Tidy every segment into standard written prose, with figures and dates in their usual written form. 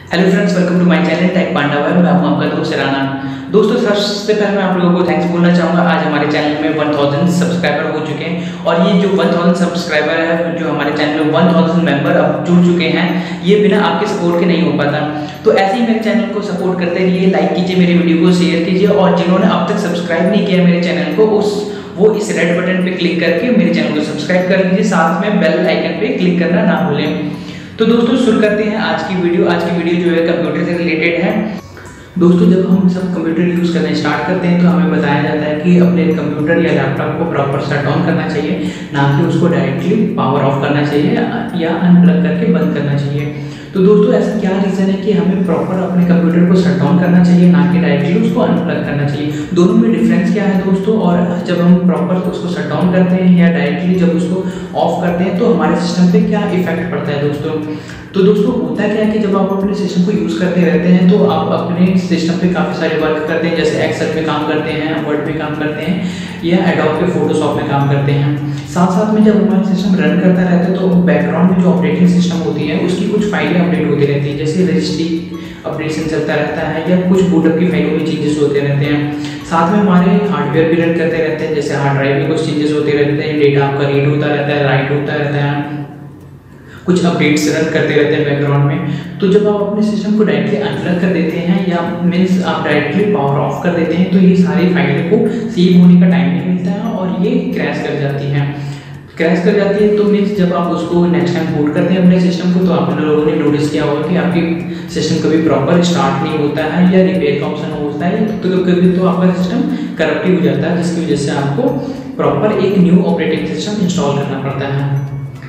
Hello friends, welcome to my channel tech panda web. मैं हूं आपका दोस्त राना। दोस्तों, सबसे पहले मैं आप लोगों को थैंक्स बोलना चाहूँगा। आज हमारे चैनल में 1000 सब्सक्राइबर हो चुके हैं और ये जो 1000 सब्सक्राइबर है, जो हमारे चैनल में 1000 मेंबर अब जुड़ चुके हैं, ये बिना आपके सपोर्ट के नहीं हो पाता। तो ऐसे ही मेरे चैनल को सपोर्ट करते रहिए, लाइक कीजिए, मेरी वीडियो को शेयर कीजिए और जिन्होंने अब तक सब्सक्राइब नहीं किया मेरे चैनल को, वो इस रेड बटन पे क्लिक करके मेरे चैनल को सब्सक्राइब कर लीजिए। साथ में बेल आइकन पे क्लिक करना ना भूलें। तो दोस्तों, शुरू करते हैं आज की वीडियो। आज की वीडियो जो है कंप्यूटर से रिलेटेड है। दोस्तों, जब हम सब कंप्यूटर यूज़ करना स्टार्ट करते हैं तो हमें बताया जाता है कि अपने कंप्यूटर या लैपटॉप को प्रॉपर शट डाउन करना चाहिए, ना कि उसको डायरेक्टली पावर ऑफ करना चाहिए या अनप्लग करके बंद करना चाहिए। तो दोस्तों, ऐसा क्या रीज़न है कि हमें प्रॉपर अपने कंप्यूटर को शट डाउन करना चाहिए, ना कि डायरेक्टली उसको अनप्लग करना चाहिए? दोनों में डिफरेंस क्या है दोस्तों? और जब हम प्रॉपर उसको शट डाउन करते हैं या डायरेक्टली जब उसको ऑफ करते हैं तो हमारे सिस्टम पे क्या इफेक्ट पड़ता है दोस्तों? तो दोस्तों, होता क्या है कि जब आप अपने सिस्टम को यूज़ करते रहते हैं तो आप अपने सिस्टम पे काफ़ी सारे वर्क करते हैं, जैसे एक्सेल में काम करते हैं, वर्ड में काम करते हैं या एडोब पे फोटोशॉप में काम करते हैं। साथ साथ में जब हमारा सिस्टम रन करता रहता है तो बैकग्राउंड में जो ऑपरेटिंग सिस्टम होती है उसकी कुछ फाइलें अपडेट होती रहती है, जैसे रजिस्ट्री अपडेशन चलता रहता है या कुछ बूटअप की फाइलों में चेंजेस होते रहते हैं। साथ में हमारे हार्डवेयर भी रन करते रहते हैं, जैसे हार्ड ड्राइव में कुछ चेंजेस होते रहते हैं, डेटा आपका रीड होता रहता है, राइट होता रहता है, कुछ अपडेट्स रन करते रहते हैं बैकग्राउंड में। तो जब आप अपने सिस्टम को डायरेक्टली अनप्लग कर देते हैं या मीन्स आप डायरेक्टली पावर ऑफ कर देते हैं तो ये सारी फाइलें को सेव होने का टाइम नहीं मिलता है और ये क्रैश कर जाती हैं। तो मीन्स जब आप उसको नेक्स्ट टाइम बूट करते हैं अपने सिस्टम को तो आप लोगों ने नोटिस किया होगा कि आपकी सिस्टम कभी प्रॉपर स्टार्ट नहीं होता है या रिपेयर का ऑप्शन होता है, तो कभी तो आपका सिस्टम करप्ट हो जाता है, जिसकी वजह से आपको प्रॉपर एक न्यू ऑपरेटिंग सिस्टम इंस्टॉल करना पड़ता है।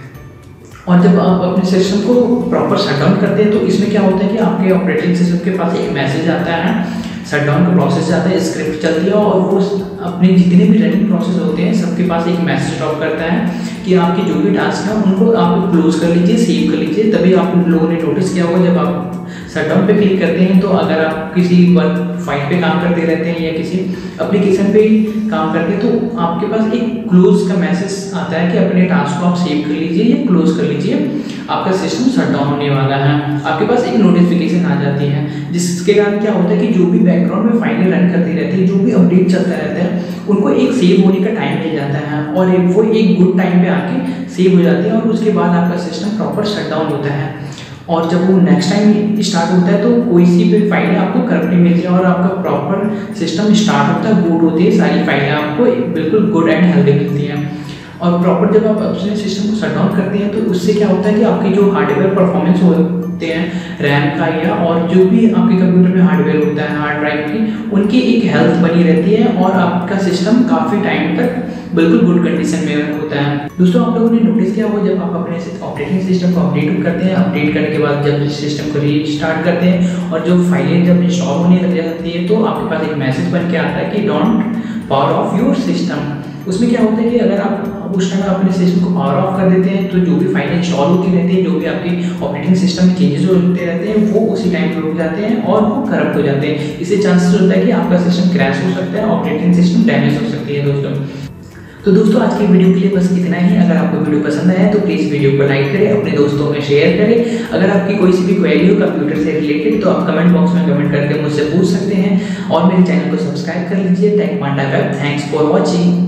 और जब आप अपने सिस्टम को प्रॉपर शट डाउन करते हैं तो इसमें क्या होता है कि आपके ऑपरेटिंग सिस्टम के पास एक मैसेज आता है, शट डाउन का प्रोसेस आता है, स्क्रिप्ट चलती है और वो अपने जितने भी रनिंग प्रोसेस होते हैं सबके पास एक मैसेज ड्रॉप करता है कि आपके जो भी टास्क हैं उनको आप क्लोज कर लीजिए, सेव कर लीजिए। तभी आप लोगों ने नोटिस किया होगा जब आप शट डाउन पे क्लिक करते हैं तो अगर आप किसी वर्क फाइल पे काम करते रहते हैं या किसी एप्लीकेशन पे काम करते हैं तो आपके पास एक क्लोज का मैसेज आता है कि अपने टास्क को आप सेव कर लीजिए या क्लोज कर लीजिए, आपका सिस्टम शट डाउन होने वाला है। आपके पास एक नोटिफिकेशन आ जाती है, जिसके कारण क्या होता है कि जो भी बैकग्राउंड में फाइलें रन करती रहती है, जो भी अपडेट चलता रहता है, उनको एक सेव होने का टाइम मिल जाता है और वो एक गुड टाइम पे आके सेव हो जाती है और उसके बाद आपका सिस्टम प्रॉपर शट डाउन होता है। और जब वो नेक्स्ट टाइम स्टार्ट होता है तो कोई सी भी फाइल आपको करप्ट नहीं मिलती है और आपका प्रॉपर सिस्टम स्टार्ट होता है, बूट होती है, सारी फाइलें आपको बिल्कुल गुड एंड हेल्दी मिलती हैं। और प्रॉपर जब आप अपने सिस्टम को शट डाउन करते हैं तो उससे क्या होता है कि आपकी जो हार्डवेयर परफॉर्मेंस होते हैं रैम का या और जो भी आपके कंप्यूटर में हार्डवेयर होता है हार्ड ड्राइव की, उनकी एक हेल्थ बनी रहती है और आपका सिस्टम काफ़ी टाइम तक बिल्कुल गुड कंडीशन में होता है। दोस्तों, आप लोगों ने नोटिस किया होगा जब आप अपने ऑपरेटिंग सिस्टम को अपडेट करते हैं, अपडेट करने के बाद जब सिस्टम को रीस्टार्ट करते हैं और जो फाइलें जब इंस्टॉल होने लग जाती है तो आपके पास एक मैसेज बन के आता है कि don't power off your system. उसमें क्या होता है कि अगर आप उस टाइम अपने सिस्टम को पावर ऑफ कर देते हैं तो जो भी फाइलें इंस्टॉल होती रहती है, जो भी आपकी ऑपरेटिंग सिस्टम में चेंजेस होते रहते हैं, वो उसी टाइम पे रुक जाते हैं और वो करप्ट हो जाते हैं। इससे चांसेस होता है कि आपका सिस्टम क्रैश हो सकता है, ऑपरेटिंग सिस्टम डैमेज हो सकती है दोस्तों। तो दोस्तों, आज की वीडियो के लिए बस इतना ही। अगर आपको वीडियो पसंद आया तो प्लीज़ वीडियो को लाइक करें, अपने दोस्तों में शेयर करें। अगर आपकी कोई सी भी क्वेरी हो कंप्यूटर से रिलेटेड तो आप कमेंट बॉक्स में कमेंट करके मुझसे पूछ सकते हैं और मेरे चैनल को सब्सक्राइब कर लीजिए, tech panda web. Thanks for watching.